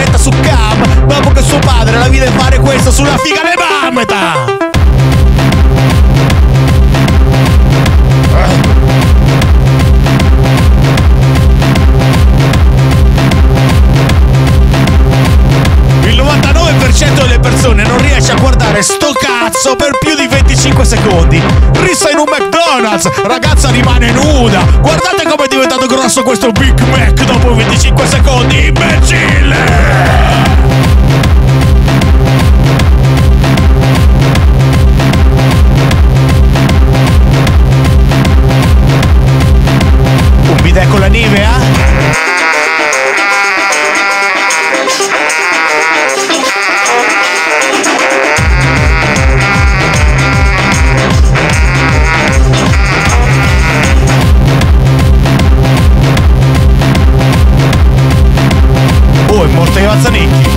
diretta su cam, dopo che suo padre la vide fare questo sulla figa le mammeta. Il 99% delle persone non riesce a guardare sto cazzo per più di 25 secondi. Rissa in un McDonald's, ragazza rimane nuda. Guardate come è diventato grosso questo Big Mac dopo 25 secondi, imbecille! Un bidet con la Nivea? Oh, è morto Io Azzanicchi.